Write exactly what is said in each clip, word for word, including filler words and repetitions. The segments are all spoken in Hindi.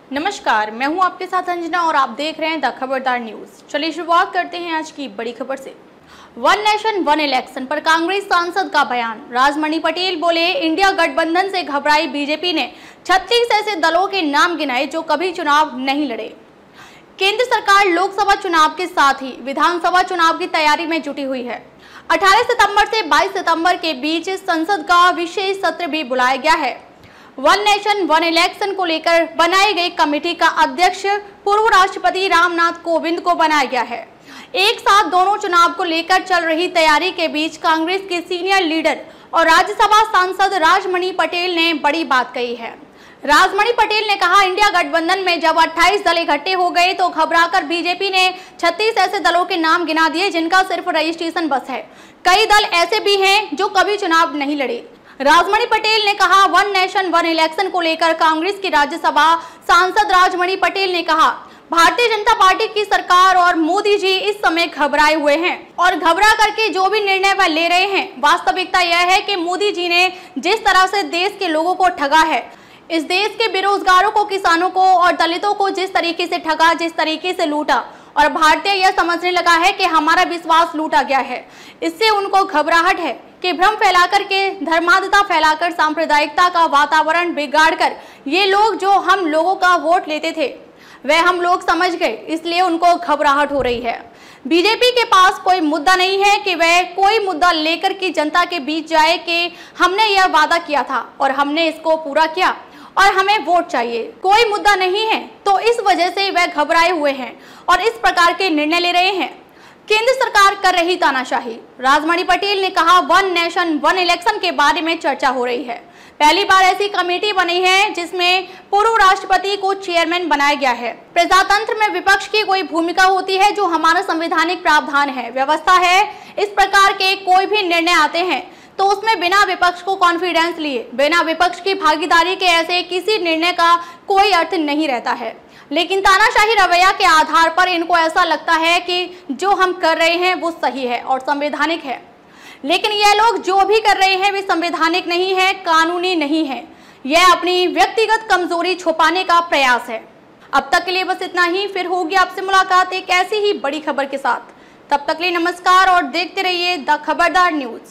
नमस्कार, मैं हूं आपके साथ अंजना और आप देख रहे हैं द खबरदार न्यूज। चलिए शुरुआत करते हैं आज की बड़ी खबर से। वन नेशन वन इलेक्शन पर कांग्रेस सांसद का बयान। राजमणि पटेल बोले, इंडिया गठबंधन से घबराई बीजेपी ने छत्तीस ऐसे दलों के नाम गिनाए जो कभी चुनाव नहीं लड़े। केंद्र सरकार लोकसभा चुनाव के साथ ही विधानसभा चुनाव की तैयारी में जुटी हुई है। अठारह सितंबर से बाईस सितंबर के बीच संसद का विशेष सत्र भी बुलाया गया है। वन नेशन वन इलेक्शन को लेकर बनाई गई कमेटी का अध्यक्ष पूर्व राष्ट्रपति रामनाथ कोविंद को बनाया गया है। एक साथ दोनों चुनाव को लेकर चल रही तैयारी के बीच कांग्रेस के सीनियर लीडर और राज्यसभा सांसद राजमणि पटेल ने बड़ी बात कही है। राजमणि पटेल ने कहा, इंडिया गठबंधन में जब अट्ठाईस दल इकट्ठे हो गए तो घबराकर बीजेपी ने छत्तीस ऐसे दलों के नाम गिना दिए जिनका सिर्फ रजिस्ट्रेशन बस है। कई दल ऐसे भी हैं जो कभी चुनाव नहीं लड़े। राजमणि पटेल ने कहा, वन नेशन वन इलेक्शन को लेकर कांग्रेस की राज्यसभा सांसद राजमणि पटेल ने कहा, भारतीय जनता पार्टी की सरकार और मोदी जी इस समय घबराए हुए हैं और घबरा करके जो भी निर्णय वह ले रहे हैं। वास्तविकता यह है कि मोदी जी ने जिस तरह से देश के लोगों को ठगा है, इस देश के बेरोजगारों को, किसानों को और दलितों को जिस तरीके से ठगा, जिस तरीके से लूटा, और भारतीय यह समझने लगा है कि हमारा विश्वास लूटा गया है। इससे उनको घबराहट है कि भ्रम फैलाकर के, धर्मांधता फैलाकर, सांप्रदायिकता का वातावरण बिगाड़कर ये लोग जो हम लोगों का वोट लेते थे वह हम लोग समझ गए, इसलिए उनको घबराहट हो रही है। बीजेपी के पास कोई मुद्दा नहीं है कि वह कोई मुद्दा लेकर की जनता के बीच जाए कि हमने यह वादा किया था और हमने इसको पूरा किया और हमें वोट चाहिए। कोई मुद्दा नहीं है, तो इस वजह से वह घबराए हुए हैं और इस प्रकार के निर्णय ले रहे हैं। केंद्र सरकार कर रही तानाशाही। राजमणि पटेल ने कहा, वन नेशन वन इलेक्शन के बारे में चर्चा हो रही है। पहली बार ऐसी कमेटी बनी है जिसमें पूर्व राष्ट्रपति को चेयरमैन बनाया गया है। प्रजातंत्र में विपक्ष की कोई भूमिका होती है जो हमारा संवैधानिक प्रावधान है, व्यवस्था है। इस प्रकार के कोई भी निर्णय आते हैं तो उसमें बिना विपक्ष को कॉन्फिडेंस लिए, बिना विपक्ष की भागीदारी के ऐसे किसी निर्णय का कोई अर्थ नहीं रहता है। लेकिन तानाशाही रवैया के आधार पर इनको ऐसा लगता है कि जो हम कर रहे हैं वो सही है और संवैधानिक है। लेकिन यह लोग जो भी कर रहे हैं वे संवैधानिक नहीं है, कानूनी नहीं है। यह अपनी व्यक्तिगत कमजोरी छुपाने का प्रयास है। अब तक के लिए बस इतना ही। फिर होगी आपसे मुलाकात एक ऐसी ही बड़ी खबर के साथ। तब तक के लिए नमस्कार और देखते रहिए द खबरदार न्यूज।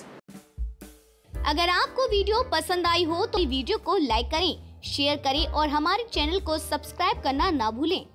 अगर आपको वीडियो पसंद आई हो तो वीडियो को लाइक करें, शेयर करें और हमारे चैनल को सब्सक्राइब करना ना भूलें।